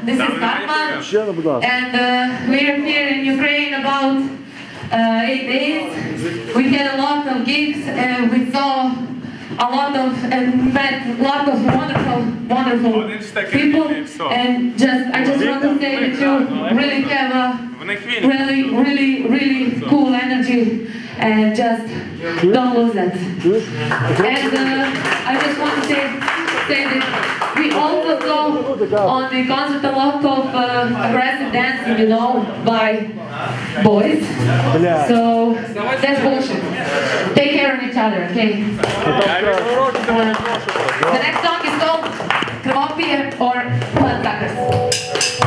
this is Karma, and we are here in Ukraine about 8 days. We had a lot of gigs, and we saw a lot of and met a lot of wonderful people. And I just want to say that you really have a really cool energy, and just don't lose that. And I just want to say that we also saw on the concert a lot of aggressive dancing, you know, by boys. So that's bullshit. Take care of each other, okay? The next song is called Krvopije or Bloodsuckers.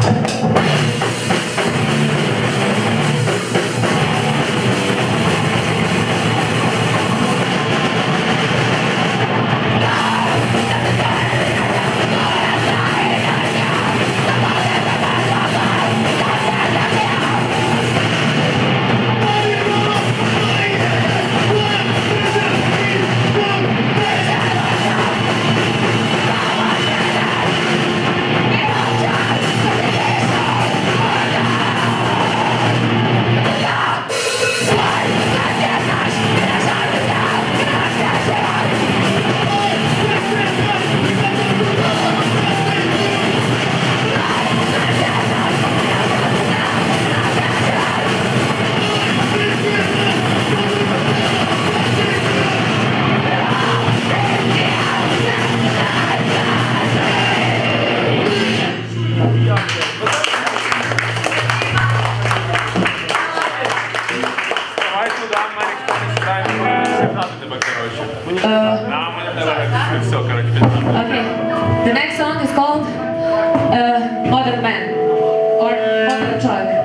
Okay, the next song is called Mother Man or Mother Truck.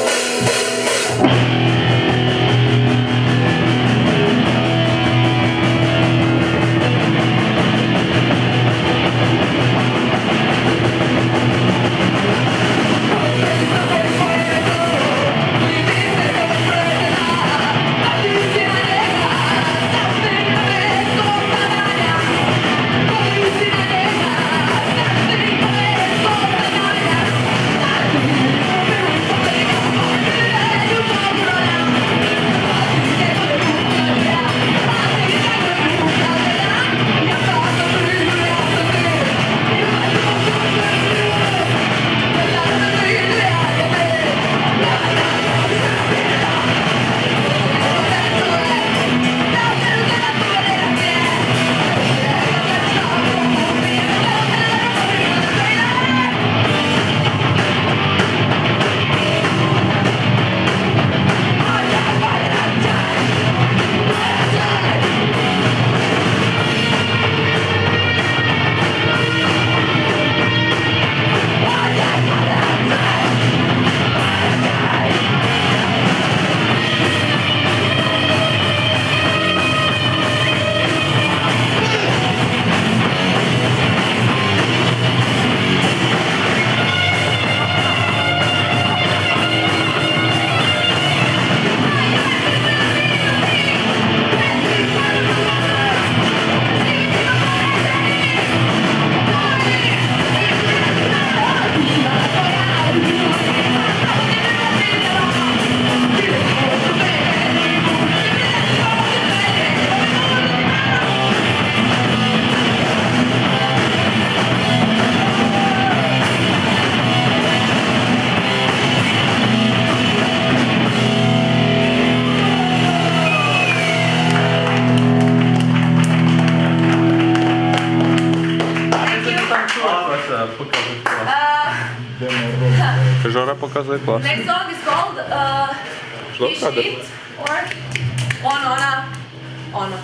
Žora pokazuje klasa. Next song is called Fish Eat or Ona.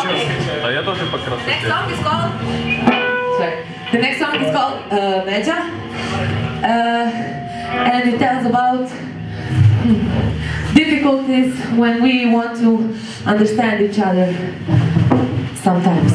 А я тоже по красоте. Next song is called. Sorry. The next song is called Meja, and it tells about difficulties when we want to understand each other. Sometimes.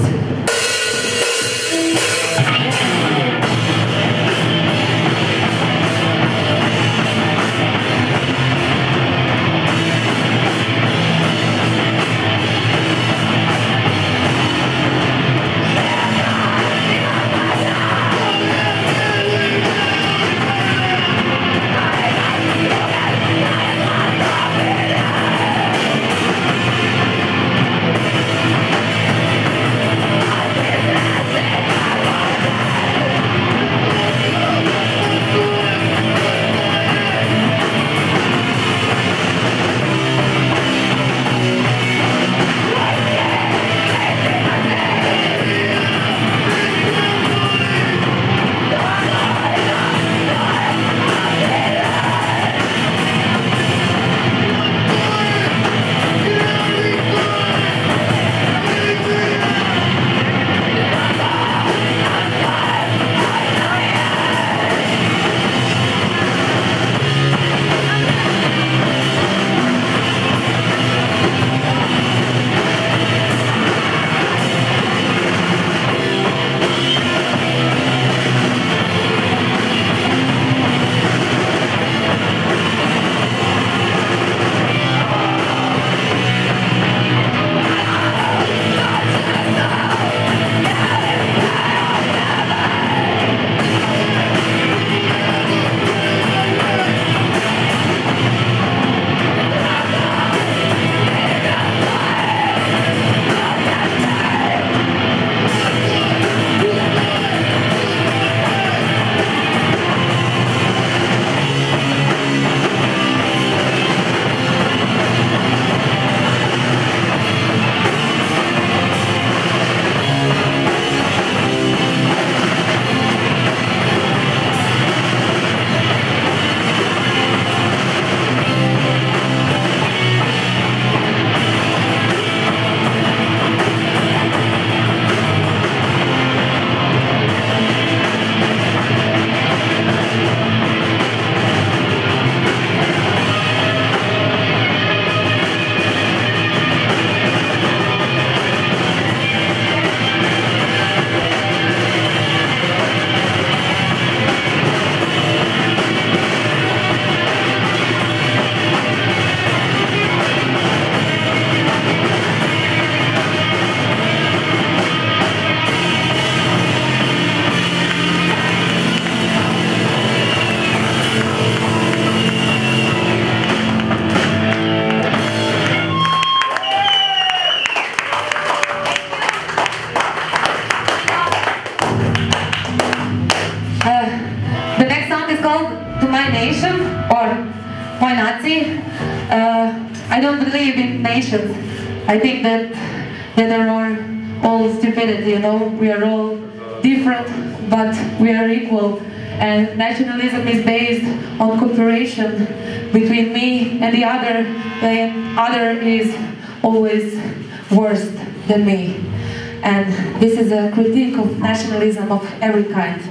I don't believe in nations. I think that they are all stupidity, you know. We are all different, but we are equal. And nationalism is based on cooperation between me and the other. The other is always worse than me. And this is a critique of nationalism of every kind.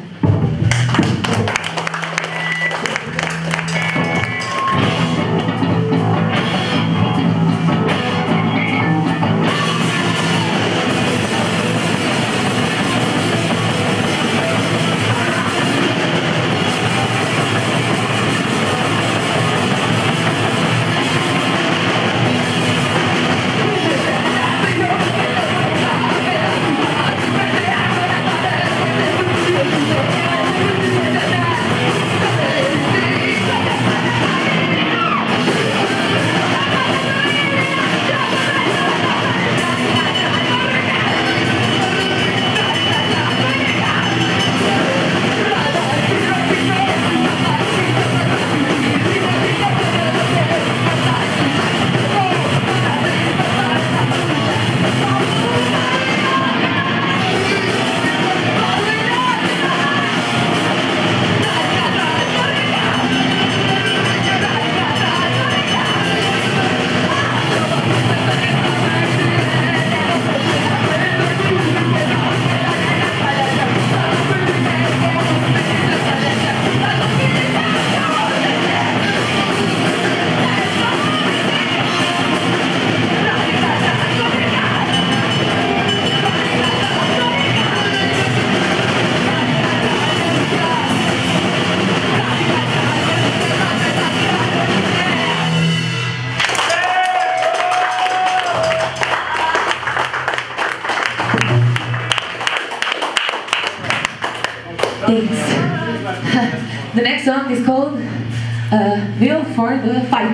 song is called Will for the Fight.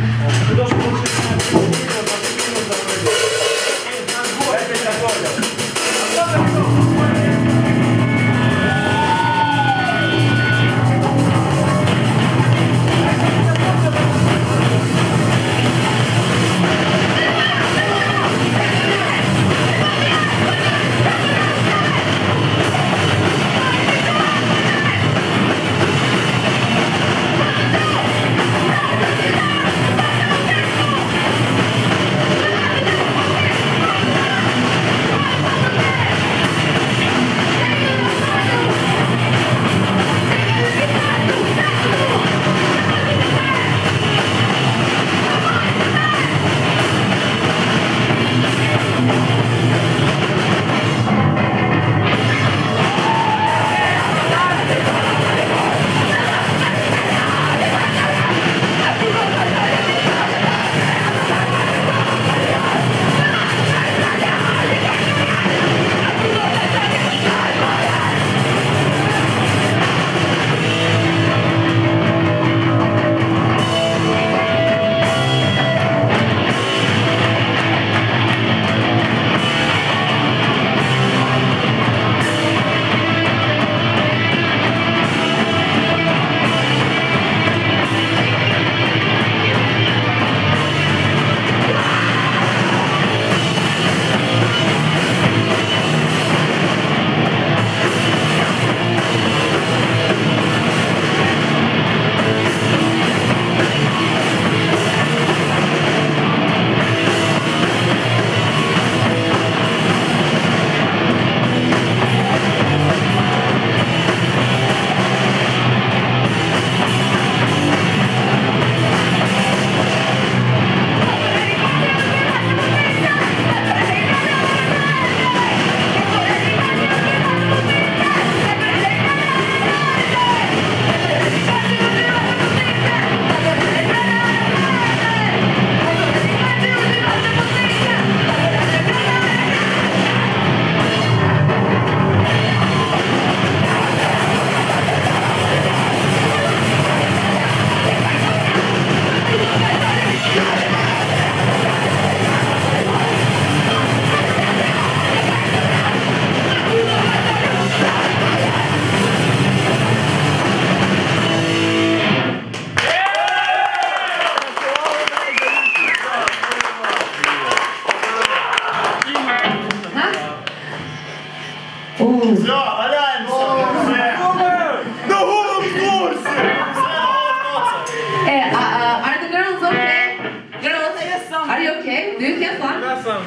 Are the girls okay? Girls, are you okay? Do you have fun?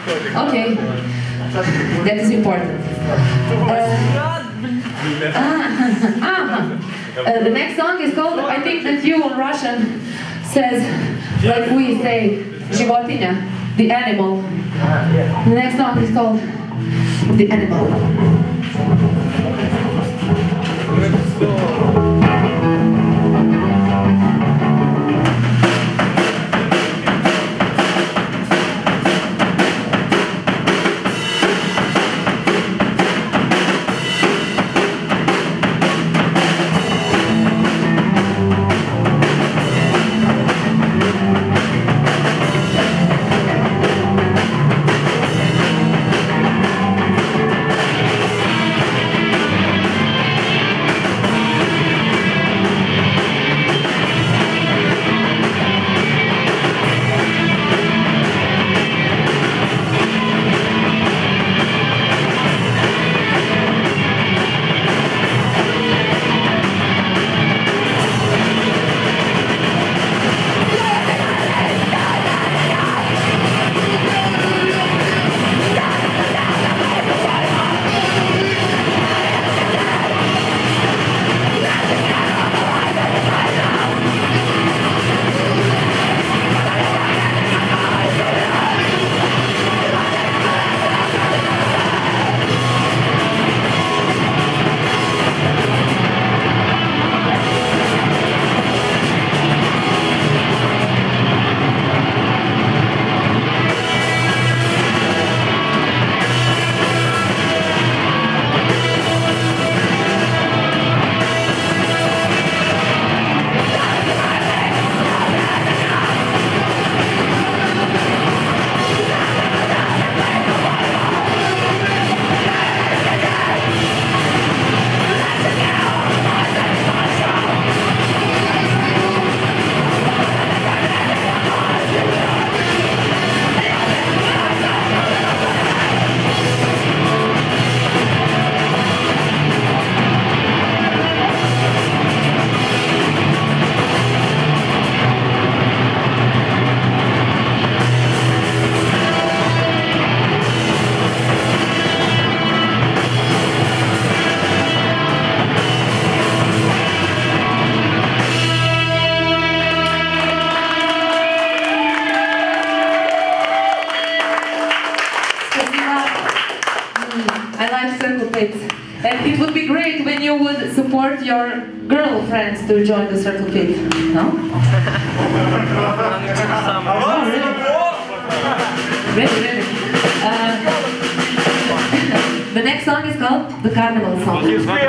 Okay, that is important. The next song is called, I think that you in Russian says, like we say, животиня, the animal. The next song is called The Animal. great when you would support your girlfriends to join the Circle Pit, no? Oh, really? Really? The next song is called the Carnival Song.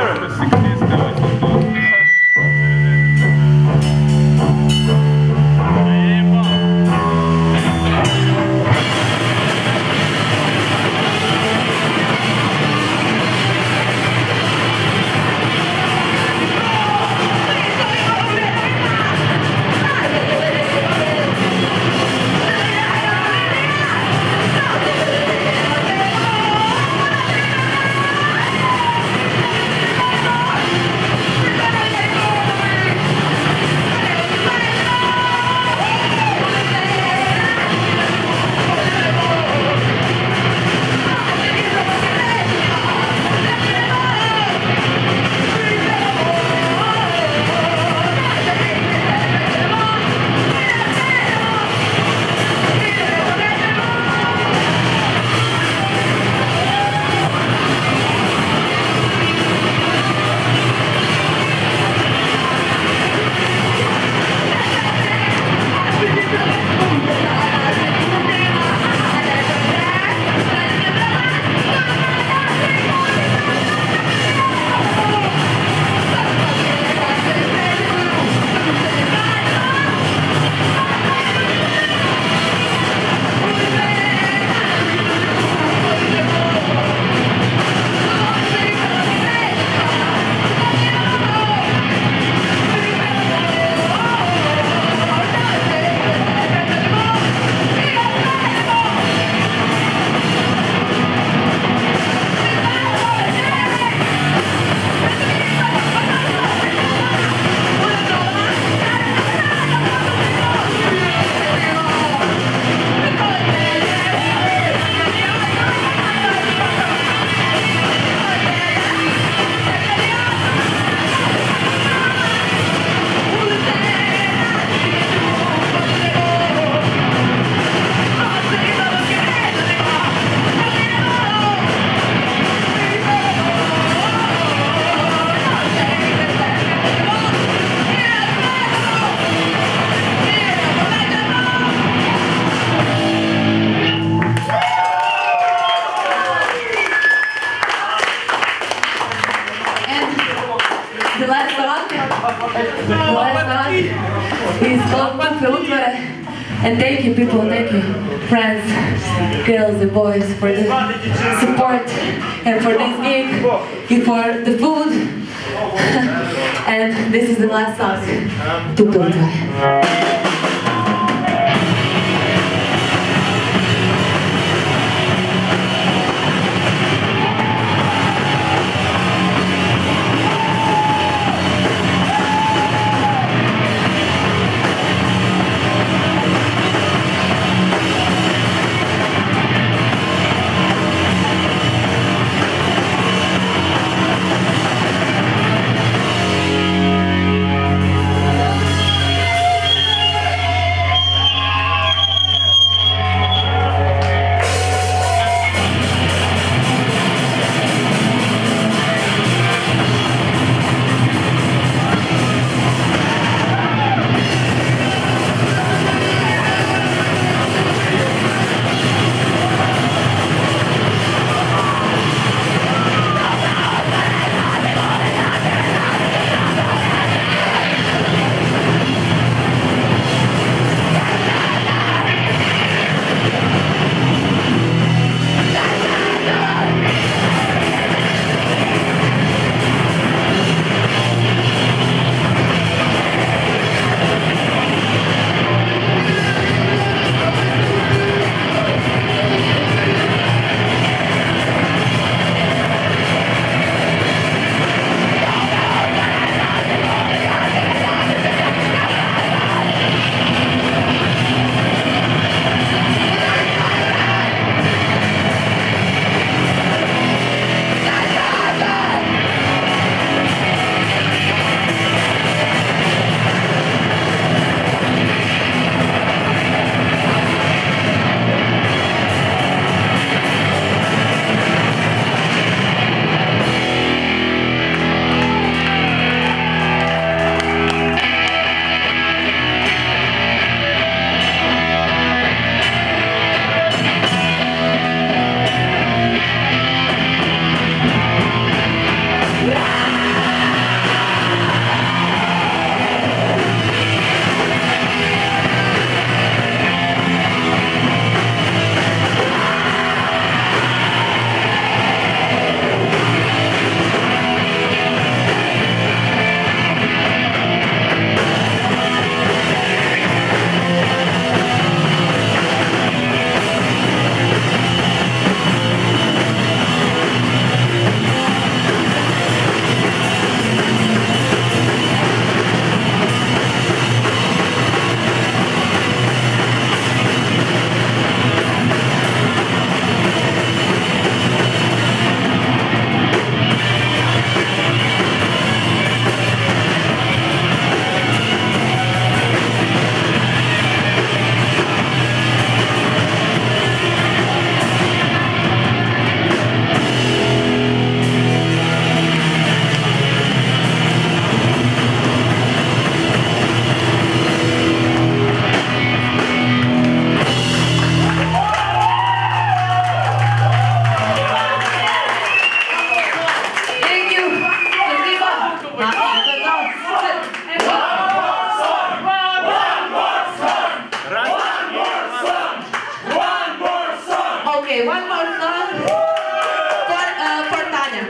The last song is called Kupe Utvare. And thank you people, thank you friends, girls and boys for the support and for this gig and for the food. And this is the last song, Kupe Utvare. Okay, one more song for Tanya.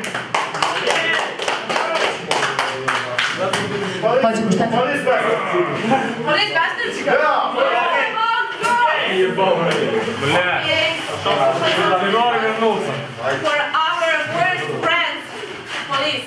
Pode gostar. Police Bastards? For our worst friends, police.